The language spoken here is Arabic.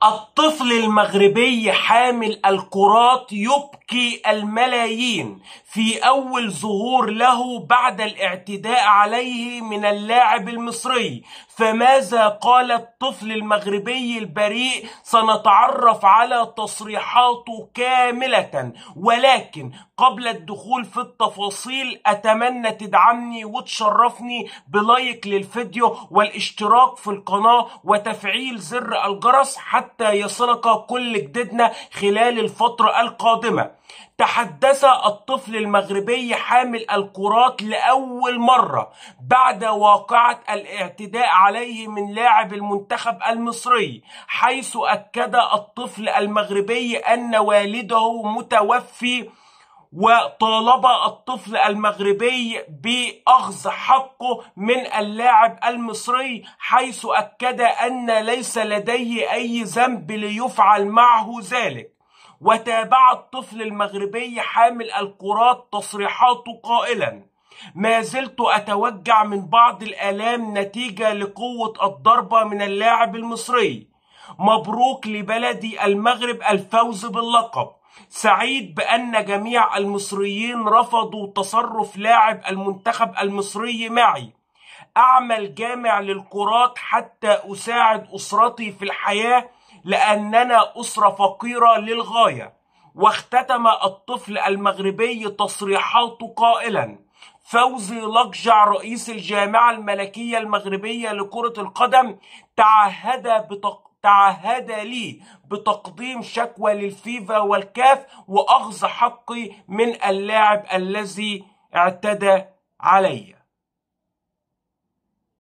الطفل المغربي حامل الكرات يبكي الملايين في أول ظهور له بعد الاعتداء عليه من اللاعب المصري. فماذا قال الطفل المغربي البريء؟ سنتعرف على تصريحاته كاملة، ولكن قبل الدخول في التفاصيل أتمنى تدعمني وتشرفني بلايك للفيديو والاشتراك في القناة وتفعيل زر الجرس حتى يصلك كل جديدنا خلال الفترة القادمة. تحدث الطفل المغربي حامل الكرات لأول مرة بعد واقعة الاعتداء عليه من لاعب المنتخب المصري، حيث أكد الطفل المغربي أن والده متوفي، وطالب الطفل المغربي بأخذ حقه من اللاعب المصري، حيث أكد أن ليس لديه أي ذنب ليفعل معه ذلك. وتابع الطفل المغربي حامل الكرات تصريحاته قائلا: ما زلت أتوجع من بعض الآلام نتيجة لقوة الضربة من اللاعب المصري. مبروك لبلدي المغرب الفوز باللقب. سعيد بأن جميع المصريين رفضوا تصرف لاعب المنتخب المصري معي. أعمل جامع للكرات حتى أساعد أسرتي في الحياة لأننا أسرة فقيرة للغاية. واختتم الطفل المغربي تصريحاته قائلا: فوزي لقجع رئيس الجامعة الملكية المغربية لكرة القدم تعهد لي بتقديم شكوى للفيفا والكاف وأخذ حقي من اللاعب الذي اعتدى علي.